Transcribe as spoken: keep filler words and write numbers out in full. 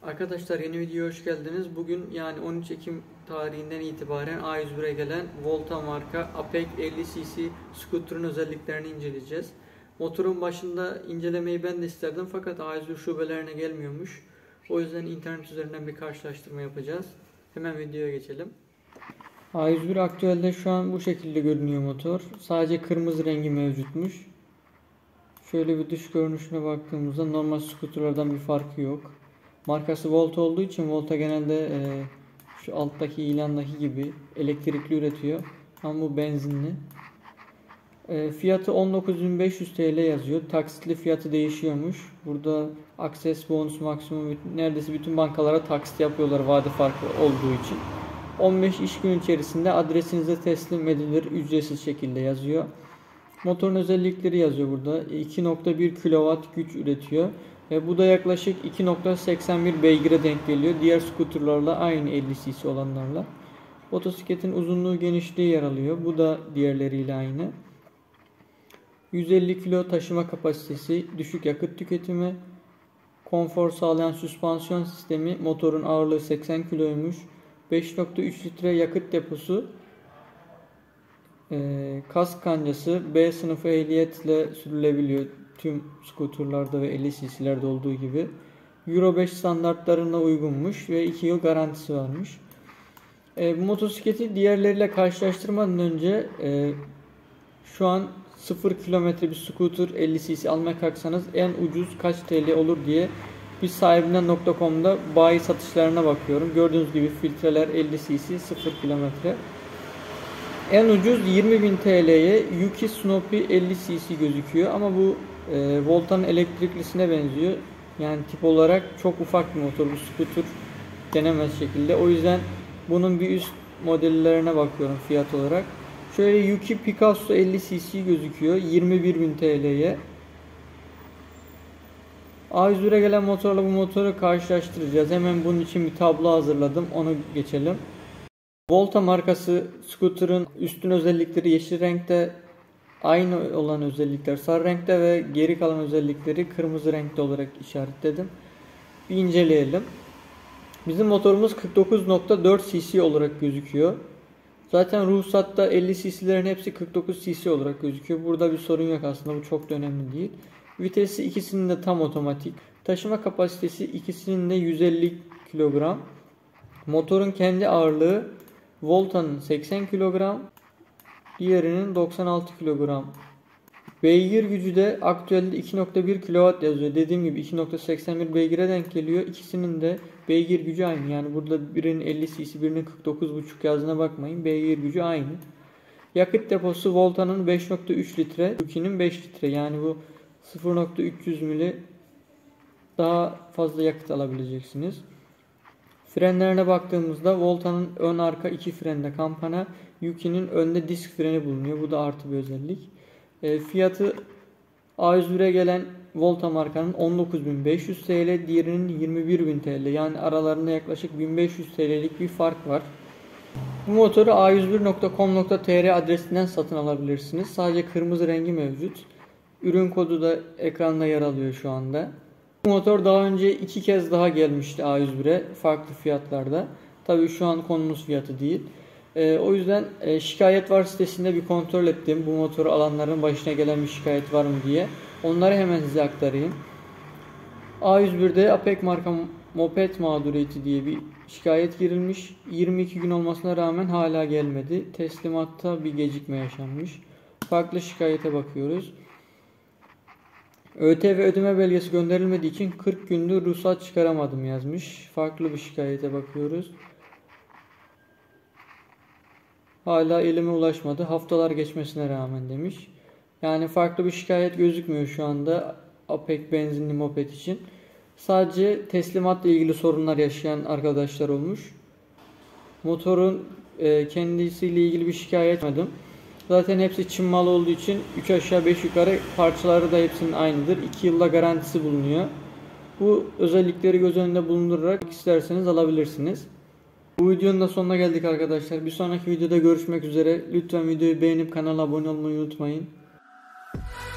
Arkadaşlar yeni videoya hoş geldiniz. Bugün yani on üç Ekim tarihinden itibaren A yüz bire gelen Volta marka Apec elli cc scooter'ın özelliklerini inceleyeceğiz. Motorun başında incelemeyi ben de isterdim fakat A yüz bir şubelerine gelmiyormuş. O yüzden internet üzerinden bir karşılaştırma yapacağız. Hemen videoya geçelim. A yüz bir aktüelde şu an bu şekilde görünüyor motor. Sadece kırmızı rengi mevcutmuş. Şöyle bir dış görünüşüne baktığımızda normal scooter'lardan bir farkı yok. Markası Volta olduğu için Volta genelde e, şu alttaki ilandaki gibi elektrikli üretiyor. Ama bu benzinli. E, fiyatı on dokuz bin beş yüz T L yazıyor. Taksitli fiyatı değişiyormuş. Burada Access Bonus maksimum neredeyse bütün bankalara taksit yapıyorlar vade farkı olduğu için. on beş iş günü içerisinde adresinize teslim edilir ücretsiz şekilde yazıyor. Motorun özellikleri yazıyor burada. iki nokta bir kilowatt güç üretiyor. Ve bu da yaklaşık iki nokta seksen bir beygire denk geliyor. Diğer skuterlarla aynı elli cc olanlarla. Motosikletin uzunluğu genişliği yer alıyor. Bu da diğerleriyle aynı. yüz elli kilo taşıma kapasitesi, düşük yakıt tüketimi, konfor sağlayan süspansiyon sistemi, motorun ağırlığı seksen kiloymuş. beş nokta üç litre yakıt deposu, e, kask kancası, B sınıfı ehliyetle sürülebiliyor. Tüm skuterlarda ve elli cc'lerde olduğu gibi. Euro beş standartlarına uygunmuş ve iki yıl garantisi varmış. E, bu motosikleti diğerleriyle karşılaştırmadan önce e, şu an sıfır kilometre bir scooter elli cc almaya kalksanız en ucuz kaç T L olur diye biz sahibinden nokta com'da bayi satışlarına bakıyorum. Gördüğünüz gibi filtreler elli cc sıfır kilometre. En ucuz yirmi bin T L'ye Yuki Snoopy elli cc gözüküyor ama bu e, Volta'nın elektriklisine benziyor. Yani tip olarak çok ufak bir motor, bu scooter denemez şekilde. O yüzden bunun bir üst modellerine bakıyorum fiyat olarak. Şöyle Yuki Picasso elli cc gözüküyor yirmi bir bin T L'ye. A yüz bire gelen motorla bu motoru karşılaştıracağız. Hemen bunun için bir tablo hazırladım. Onu geçelim. Volta markası scooter'ın üstün özellikleri yeşil renkte, aynı olan özellikler sarı renkte ve geri kalan özellikleri kırmızı renkte olarak işaretledim. Bir inceleyelim. Bizim motorumuz kırk dokuz nokta dört cc olarak gözüküyor. Zaten ruhsatta elli cc'lerin hepsi kırk dokuz cc olarak gözüküyor. Burada bir sorun yok aslında, bu çok da önemli değil. Vitesi ikisinin de tam otomatik. Taşıma kapasitesi ikisinin de yüz elli kilogram. Motorun kendi ağırlığı Volta'nın seksen kilogram, diğerinin doksan altı kilogram. Beygir gücü de aktüelde iki nokta bir kilowatt yazıyor. Dediğim gibi iki nokta seksen bir beygire denk geliyor. İkisinin de beygir gücü aynı. Yani burada birinin elli cc, birinin kırk dokuz buçuk yazdığına bakmayın. Beygir gücü aynı. Yakıt deposu Volta'nın beş nokta üç litre, Yuki'nin beş litre. Yani bu sıfır nokta üç yüz mili daha fazla yakıt alabileceksiniz. Frenlerine baktığımızda Volta'nın ön arka iki frende kampana, Yuki'nin önde disk freni bulunuyor. Bu da artı bir özellik. E, fiyatı A yüz bire gelen Volta markanın on dokuz bin beş yüz T L, diğerinin yirmi bir bin T L. Yani aralarında yaklaşık bin beş yüz T L'lik bir fark var. Bu motoru a yüz bir nokta com nokta t r adresinden satın alabilirsiniz. Sadece kırmızı rengi mevcut. Ürün kodu da ekranda yer alıyor şu anda. Bu motor daha önce iki kez daha gelmişti A yüz bire farklı fiyatlarda. Tabii şu an konumuz fiyatı değil. Ee, o yüzden e, şikayet var sitesinde bir kontrol ettim. Bu motoru alanların başına gelen bir şikayet var mı diye. Onları hemen size aktarayım. A yüz birde Apec marka moped mağduriyeti diye bir şikayet girilmiş. yirmi iki gün olmasına rağmen hala gelmedi. Teslimatta bir gecikme yaşanmış. Farklı şikayete bakıyoruz. ÖTV ödeme belgesi gönderilmediği için kırk gündür ruhsat çıkaramadım yazmış. Farklı bir şikayete bakıyoruz. Hala elime ulaşmadı. Haftalar geçmesine rağmen demiş. Yani farklı bir şikayet gözükmüyor şu anda Apec benzinli moped için. Sadece teslimatla ilgili sorunlar yaşayan arkadaşlar olmuş. Motorun e, kendisiyle ilgili bir şikayet etmedim. Zaten hepsi Çin malı olduğu için üç aşağı beş yukarı parçaları da hepsinin aynıdır. iki yılda garantisi bulunuyor. Bu özellikleri göz önünde bulundurarak isterseniz alabilirsiniz. Bu videonun da sonuna geldik arkadaşlar. Bir sonraki videoda görüşmek üzere. Lütfen videoyu beğenip kanala abone olmayı unutmayın.